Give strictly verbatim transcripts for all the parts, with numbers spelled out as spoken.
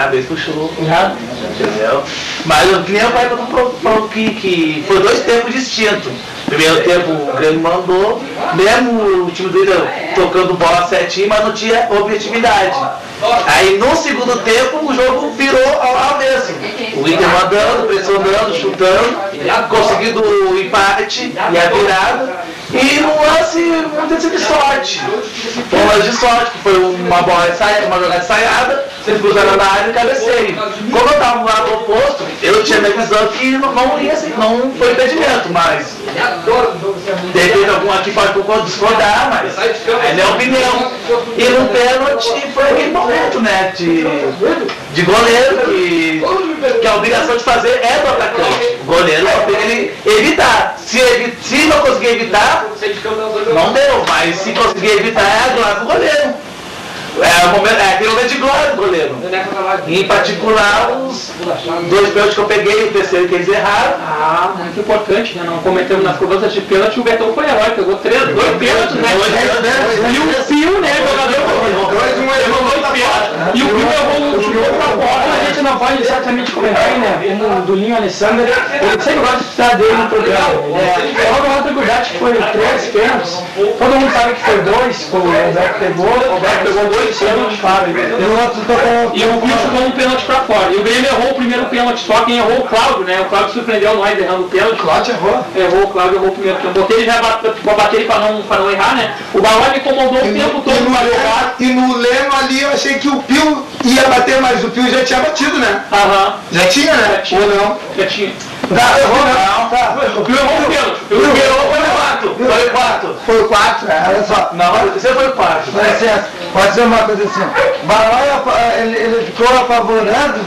cabeça puxou. Entendeu? Mas o Grêmio vai falou que, que foi dois tempos distintos. Primeiro tempo o Grêmio mandou, mesmo o time do Inter tocando bola certinho, mas não tinha objetividade. Aí no segundo tempo o jogo virou ao avesso. O Inter mandando, pressionando, chutando, conseguindo o empate e a virada. E no lance, um lance de sorte. Foi um lance de sorte, que foi uma bola ensaiada, uma jogada ensaiada, vocês cruzaram na área e cabeceio. Como eu estava no lado oposto, eu tinha minha visão que não, não ia assim, não foi impedimento, mas de repente algum aqui pode discordar, mas é minha opinião. E no pênalti foi aquele momento, né, de, de goleiro, que, que a obrigação de fazer é do atacante. O goleiro só tem ele evitar. Se, evi, se não conseguir evitar, não deu, mas se conseguir evitar, é a glória do goleiro. É, o momento, é aquele momento de glória do goleiro. Em particular, os dois pênaltis que eu peguei, o terceiro que eles erraram. Ah, muito importante, né? Não cometemos nas cobranças de pênalti, o Betão foi herói, pegou três, dois pênaltis, né? E o Pio, né, jogador, dois, um errou dois pênaltis. E o Pio errou o chute pra fora. A gente não pode exatamente comentar, né? Como o Dulinho Alessandro, ele sempre gosta de citar dele no programa. É uma outra verdade que foi três pênaltis. Todo mundo sabe que foi dois, o Roberto pegou, o Roberto pegou dois pênaltis, claro. E o Pio chutou um pênalti pra fora. E o Grêmio errou o primeiro pênalti, só quem errou o Cláudio, né? O Cláudio surpreendeu nós errando o pênalti. O Cláudio errou. Errou, o Cláudio errou o primeiro pênalti. Botei ele já pra bater ele pra não, pra não errar, né? O Balão me incomodou o tempo todo pra jogar. E no Leno ali eu achei que o Pio ia bater, mas o Pio já tinha batido, né? Aham. Já tinha, né? Já tinha. Ou não? Já tinha. Tá, errou não. Tá. O Pio errou o pênalti. O Pio errou foi o quarto. Foi o quarto. Foi o quatro, é, olha só. Não, você foi o quarto. Dá licença, pode ser uma coisa assim. Balão, ele, ele ficou apavorando,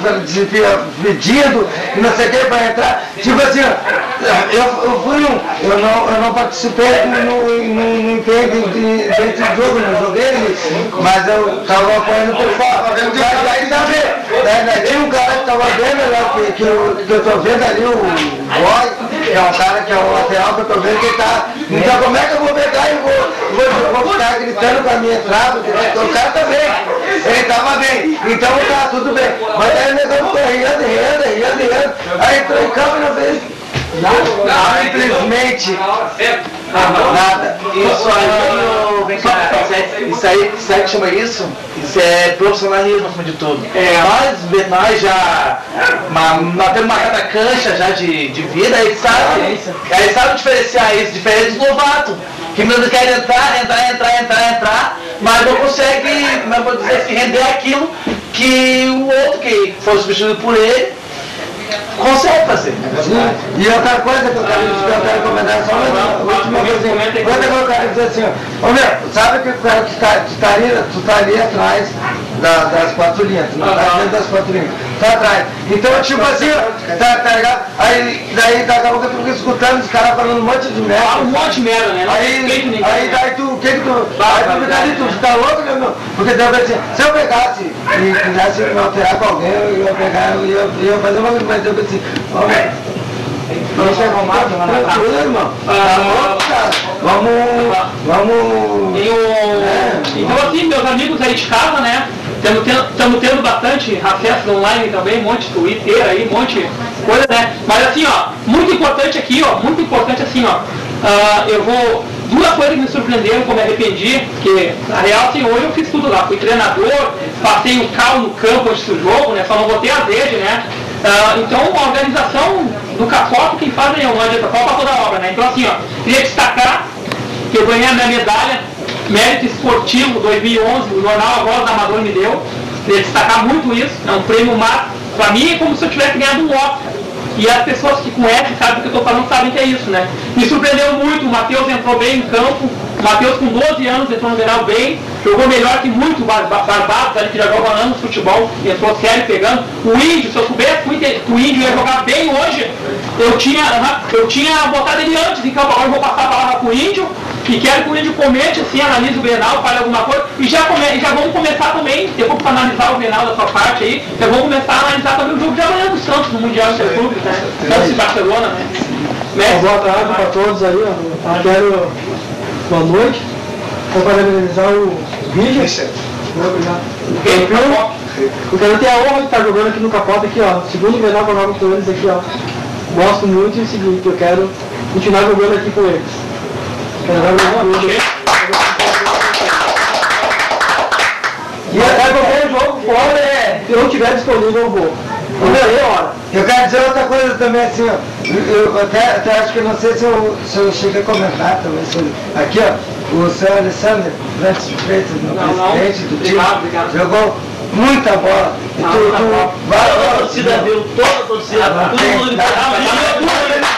pedindo, e não sei o que, para entrar. Tipo assim, eu, eu fui um, eu não, eu não participei, não, não, não entendo dentro do jogo, não joguei, mas eu estava apoiando por fora. Daí também, tinha um cara que estava vendo, né, que, que, eu, que eu estou vendo ali, o Boy, que é um cara que é o lateral que eu estou vendo que está. Então como é que eu vou pegar e vou, vou, vou ficar gritando com a minha entrada? O cara também, ele estava bem, então tá tudo bem. Mas aí o negócio ficou riando, riando, riando, riando. Aí entrou em campo e não fez nada. Simplesmente nada. Isso aí, vem cá, isso aí, sabe o que chama isso? Isso é profissionalismo acima de tudo. É, nós, nós já, nós temos uma cada cancha já de, de vida, aí sabe, aí sabe diferenciar isso, diferente dos novatos. Que mesmo quer entrar, entrar, entrar, entrar, entrar, mas não consegue, mas vou dizer que render aquilo que o outro que foi substituído por ele consegue fazer. Sim. E outra coisa que eu quero, que eu quero comentar, só uma última coisa. Quando eu quero dizer assim, ô meu, sabe que tu está tá ali, tu tá ali atrás da, das quatro linhas, tu não tá dentro das quatro linhas, tá atrás. Então, tipo assim, tá, tá ligado? Aí, daí daqui a pouco eu fico escutando os caras falando um monte de merda. Ah, um monte de merda, né? Não aí, aí daí tu, o que que tu, aí tu fica ali, tu fica louco, né, meu? Porque daí eu pensei, se eu pegasse e quisesse me alterar com alguém, eu ia pegar, eu ia, eu ia fazer uma coisa, mas eu pensei, ó, velho, não sei arrumado, mas tranquilo, irmão. Tá louco, cara? Vamos, vamos... Tem o... Então assim, meus amigos aí de casa, né? Estamos tendo, tendo bastante acesso online também, um monte de Twitter aí, um monte de coisa, né? Mas assim, ó, muito importante aqui, ó, muito importante assim, ó. Uh, eu vou... Duas coisas que me surpreenderam, que eu me arrependi, porque na real, assim, hoje eu fiz tudo lá. Fui treinador, passei o carro no campo antes do jogo, né? Só não botei a rede, né? Uh, então, a organização do Cacoto, quem faz é eu, não adianta, falta toda a obra, né? Então, assim, ó, queria destacar que eu ganhei a minha medalha Mérito Esportivo dois mil e onze, o jornal A Voz do Amador me deu. Queria destacar muito isso, é um prêmio máximo. Pra mim é como se eu tivesse ganhado um Oscar. E as pessoas que conhecem, sabem do que eu estou falando, sabem que é isso, né? Me surpreendeu muito, o Matheus entrou bem em campo, o Matheus com doze anos entrou no geral bem, jogou melhor que muito barbados ali que já jogam anos de futebol, entrou sério pegando. O Índio, se eu soubesse que o Índio ia jogar bem hoje, eu tinha, eu tinha botado ele antes em campo. Agora eu vou passar a palavra para o Índio, e quero que o Índio comente, assim, analise o Grenal, fale alguma coisa, e já, come, já vamos começar também, depois para analisar o Grenal da sua parte aí, já vamos começar a analisar também o jogo de amanhã do Santos, no Mundial Interclubes, né? Santos e Barcelona, né? Mestre. Boa tarde para todos aí, ó. Quero, boa noite. Vou parabenizar o vídeo. Muito obrigado. Eu quero ter a honra de estar jogando aqui no Capota, aqui ó, segundo Grenal que eu jogo com eles aqui ó. Gosto muito e é o seguinte, eu quero continuar jogando aqui com eles. Quero jogar com eles. E até qualquer jogo fora, é, se eu não tiver disponível eu vou. Não ganhei hora. Eu quero dizer outra coisa também, assim, ó. Eu, eu até, até acho que não sei se eu, se eu cheguei a comentar também sobre. Aqui, ó, o senhor Alessandro Francis Freitas, meu Não, presidente não. do time, Obrigado, obrigado. jogou muita bola. E Não, tu, muita tu, bola. vai, Toda a vai, torcida viu, toda a torcida, Ah, todo tem, mundo tá, ah, tá, mas tá, não é tudo,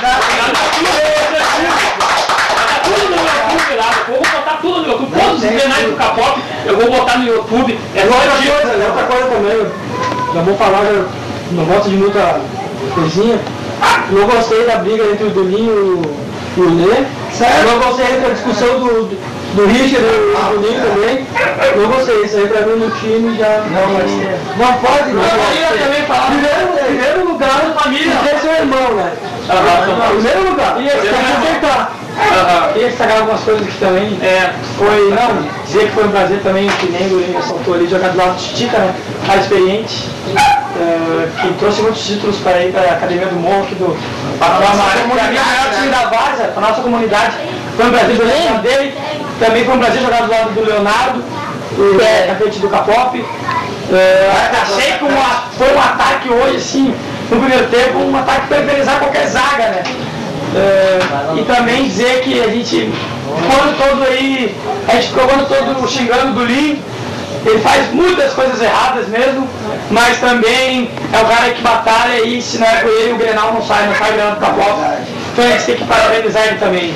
Tudo no YouTube lá, eu vou botar tudo no YouTube, todos os canais do Capop, eu vou botar no YouTube. É E só outra disso. coisa, outra coisa também, eu já vou falar, eu não gosto de muita coisinha. Não gostei da briga entre o Duninho e o Lê. Sério? Não gostei da discussão do, do Richard e do Duninho também. Não gostei, isso aí pra mim no time já Não, mas não pode, não. Eu queria também falar. Primeiro, primeiro lugar, família, é seu irmão, né? Aham. Primeiro lugar, e esse tem que acertar. Queria destacar algumas coisas que também é, foi, não, dizer que foi um prazer também, que nem o Luiz soltou ali, jogar do lado de Titica, né? Cara experiente, é, que trouxe muitos títulos para ir para a Academia do Morro, aqui do para a maior time da Várzea, para a nossa comunidade. Foi um prazer jogar do lado dele, também foi um prazer jogar do lado do Leonardo, que é na frente do Capop. É, achei que uma, foi um ataque hoje, assim, no primeiro tempo, um ataque para inferiorizar qualquer zaga, né? É, e também dizer que a gente, quando todo aí, a gente ficou quando todo xingando do Lin, ele faz muitas coisas erradas mesmo, mas também é o cara que batalha e se não é com ele o Grenal não sai, não sai o Grenal do Capop. Então a gente tem que parabenizar ele também.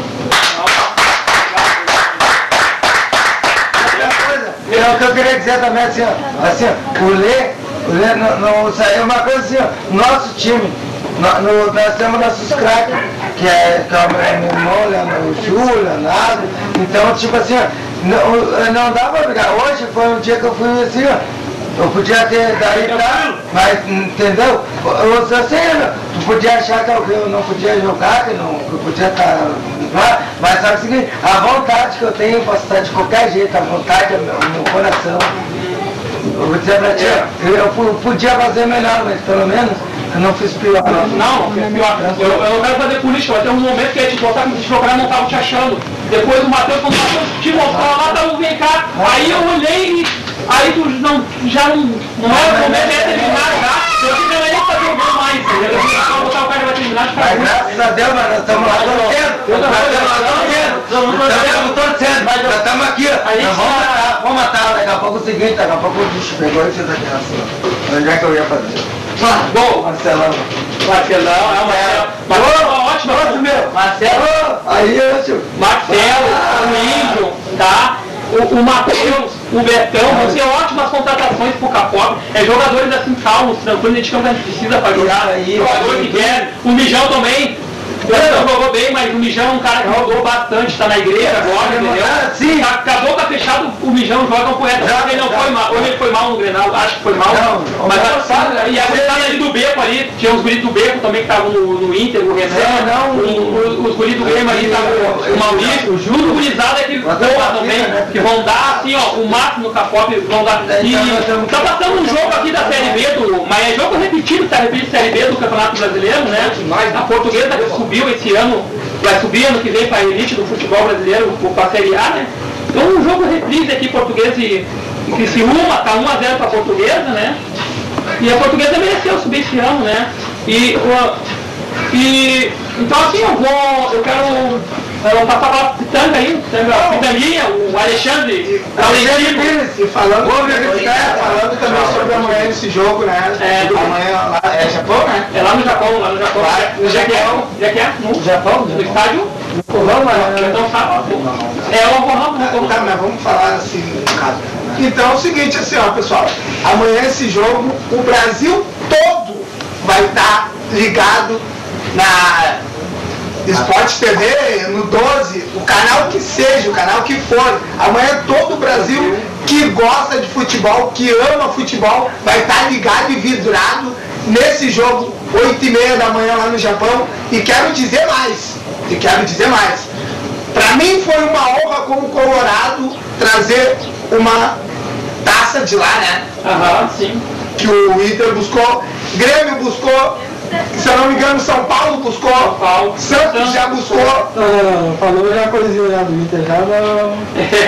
É o que eu queria dizer também, assim, ó, assim, ó, o Lê, o Lê não, não saiu uma coisa assim, ó, nosso time, no, no, nós temos nossos craques, que é, que é o meu irmão, o Ju, o Leonardo, então, tipo assim, ó, não, não dá pra brigar. Hoje foi um dia que eu fui assim, ó, eu podia ter daí pra, mas, entendeu? Eu, eu sei, tu podia achar que eu não podia jogar, que não que eu podia estar lá, mas sabe o seguinte, a vontade que eu tenho, eu posso estar de qualquer jeito, a vontade é o meu, meu coração. Eu vou dizer pra ti, eu, eu podia fazer melhor, mas pelo menos eu não fiz pior. Não, não, pior. Eu, eu não quero fazer política, vai ter um momento que a gente botar que procurar não estavam te achando. Depois o Matheus, quando o Matheus te mostrou lá, tava vem cá. Aí eu olhei e aí tu não, já não, não era o momento de terminar já. Eu fiquei nem fazer o gol mais. Eu vou botar o cara que vai terminar de Mas fazer. graças a Deus, nós estamos lá torcendo. Nós estamos lá torcendo. Nós estamos torcendo, mas nós estamos aqui, ó. Nós vamos matar, vamos matar. Daqui a pouco é o seguinte, daqui a pouco o bicho pegou e fez aqui assim, ó. Onde é que eu ia fazer? Bom, Marcelão. Marcelão, é o Marcelo. Marcelo, ótimo, Nossa, meu. Marcelo. Aí, eu, tio. Marcelo, o Índio, tá? O, o Matheus, o Betão, vão ser ótimas contratações pro Capop. É jogadores assim calmos, tranquilos, a gente não precisa pra jogar. Aí, Jogador que quer. O Mijão também. O Betão jogou bem, mas o Mijão é um cara que rodou bastante, tá na igreja agora, entendeu? Sim. Tá, acabou tá fechado, o Mijão joga um poeta. Já, Ele não já. foi mal, ou ele foi mal no Grenal, acho que foi mal. Não, mas não, sabe, e a gurizada ali do Beco ali, tinha uns guris do Beco também que estavam no, no Inter, o Renan, É, não, o- o- os guris do Grêmio ali, tava o, o Maurício, o Júlio, o gurizada que voa também, né? que vão dar assim, ó, o máximo no Capop, vão dar. E tá passando um jogo aqui da Série B, do, mas é jogo repetido, tá repetido Série B do Campeonato Brasileiro, né? A Portuguesa que subiu esse ano, vai subir ano que vem para a elite do futebol brasileiro, para a Série A, né? Então um jogo reprise aqui, Portuguesa e Criciúma, tá um a zero para a Portuguesa, né? E a Portuguesa mereceu subir esse ano, né? E, o, e então assim, eu vou, eu quero eu vou passar para a Pitanga aí, a Pitanguinha, o Alexandre, Alexandre, E falando, Falando também sobre amanhã esse jogo, né? É, do- amanhã lá é Japão, né? é lá no Japão, lá no Japão. Vai, no Já que é, Japão. já que é, no Japão, no estádio, Vamos lá, então sabe, é o Ronaldo, né? Tá, mas vamos falar assim no caso. Então é o seguinte, assim, ó, pessoal. Amanhã esse jogo, o Brasil todo vai estar ligado na Sport T V, no doze, o canal que seja, o canal que for. Amanhã todo o Brasil que gosta de futebol, que ama futebol, vai estar ligado e vidrado nesse jogo, oito e meia da manhã lá no Japão. E quero dizer mais, e quero dizer mais. Para mim foi uma honra como colorado trazer uma taça de lá, né? Aham, sim. Que o Inter buscou, Grêmio buscou, se eu não me engano, São Paulo buscou, São Paulo. Santos já buscou. Não, não, não, falou já coisinha já do Inter, já não.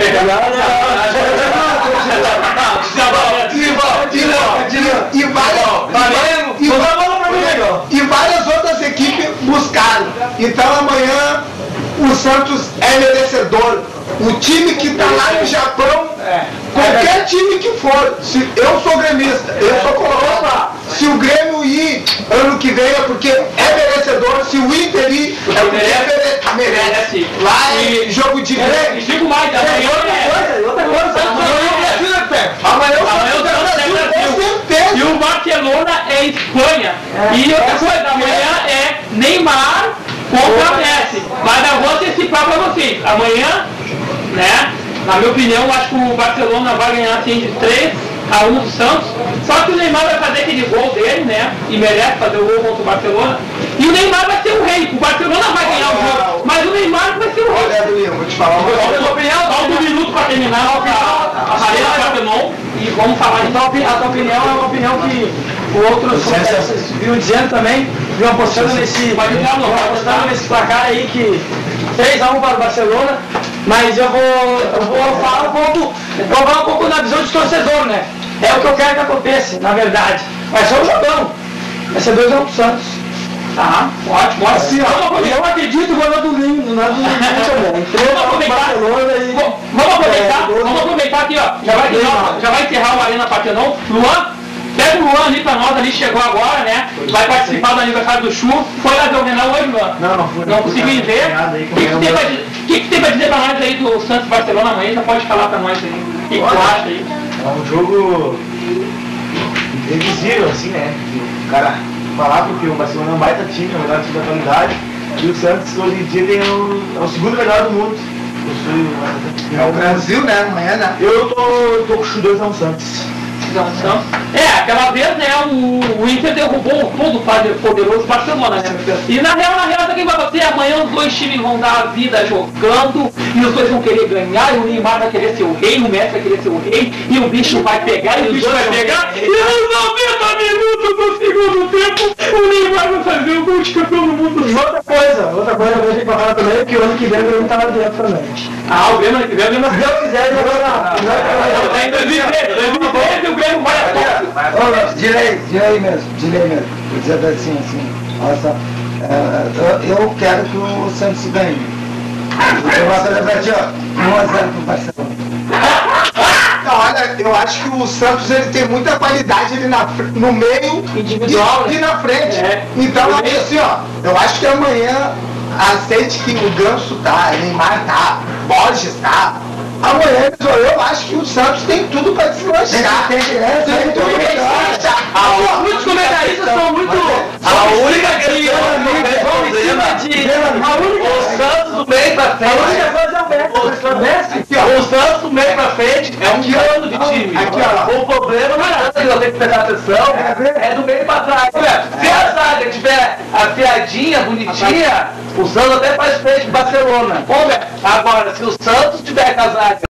E várias outras equipes buscaram. Então amanhã o Santos é merecedor. O time que está lá no Japão, qualquer time que for, se eu sou gremista, eu sou colorado, se o Grêmio ir ano que vem é porque é merecedor, se o Inter ir é porque merece, merece. Lá é jogo de Grêmio. Digo mais, amanhã é outra coisa, amanhã o Santos é Brasil, e o Barcelona é Espanha. E outra coisa, amanhã é Neymar contra Messi. Mas eu vou antecipar para vocês, amanhã, né, na minha opinião, acho que o Barcelona vai ganhar assim de três a um do Santos. Só que o Neymar vai fazer aquele gol dele, né? E merece fazer o gol contra o Barcelona. E o Neymar vai ser o rei. O Barcelona vai ganhar o jogo, mas o Neymar vai ser o rei. Olha, Dulinho, vou te falar uma coisa. Sua opinião, só um minuto para terminar a Arena Partenon e vamos falar de a tua opinião é uma opinião que outros vocês viram dizendo também, viram apostando nesse, apostando nesse placar aí que três a um para o Barcelona. Mas eu vou, eu vou falar um pouco, vou falar um pouco na visão de torcedor, né? É o que eu quero que aconteça, na verdade. Vai ser um jogão. Vai ser dois a um pro Santos. Tá, ótimo, assim, ó, eu acredito no nada do lindo, nada do lindo. Vamos aproveitar, e... vamos aproveitar, é, vamos aproveitar aqui, ó. Já vai, encerrar, já vai encerrar o Arena Partenon. Luan, pega o Luan ali pra nós, ali chegou agora, né? Vai participar do aniversário do Chu. Foi lá ver o Renal hoje, Luan? Não, não fui. Não consegui ver. O que, que, tem pra, que, que tem pra dizer pra nós aí do Santos Barcelona amanhã? Já pode falar pra nós aí. O que, que tu acha aí? É um jogo imprevisível, assim, né? O cara falar porque o Barcelona é um baita time, é o melhor time da atualidade. E o Santos hoje em dia tem o, é o segundo melhor do mundo. É o Brasil, né? Amanhã, né? Eu tô, tô com o dois a um Santos. É, aquela vez, né, o, o Inter derrubou todo o poderoso Barcelona, né? E na real, na real, sabe o que vai acontecer? Amanhã os dois times vão dar a vida jogando e os dois vão querer ganhar, e o Neymar vai querer ser o rei, o Messi vai querer ser o rei, e o bicho vai pegar, e o bicho vai pegar, e nos noventa minutos do segundo tempo, o Neymar vai fazer o gol de campeão do mundo. E outra coisa, outra coisa que eu tenho que falar também é que o ano que vem o Grêmio tá lá dentro também. Ah, o Grêmio ano que vem, o Grêmio se Deus quiser, ele vai lá. Em dois mil e treze, o Grêmio vai a Olha, direi, direi mesmo, direi mesmo. Vou dizer assim, assim, olha só, é, eu, eu quero que o Santos ganhe. Eu vou fazer pra ti, ó, um a zero pro Barcelona. Não, olha, eu acho que o Santos ele tem muita qualidade ali na, no meio individual e, e na frente. É. Então, eu, assim, ó, eu acho que amanhã aceite que o Ganso tá, Neymar tá, Borges tá. Amanhã, eu acho que o Santos tem tudo para deslanchar. Tem, tem, é, tem tudo para deslanchar. Muitos comentaristas são muito... A única que o Santos do meio pra frente. A única coisa é o Messi. O Santos do meio pra frente é um bando de time. O problema não é que eu tenho que prestar atenção, é do meio pra trás. Se a zaga tiver afiadinha, bonitinha, o Santos até faz frente pro Barcelona. Agora, se o Santos tiver com a zaga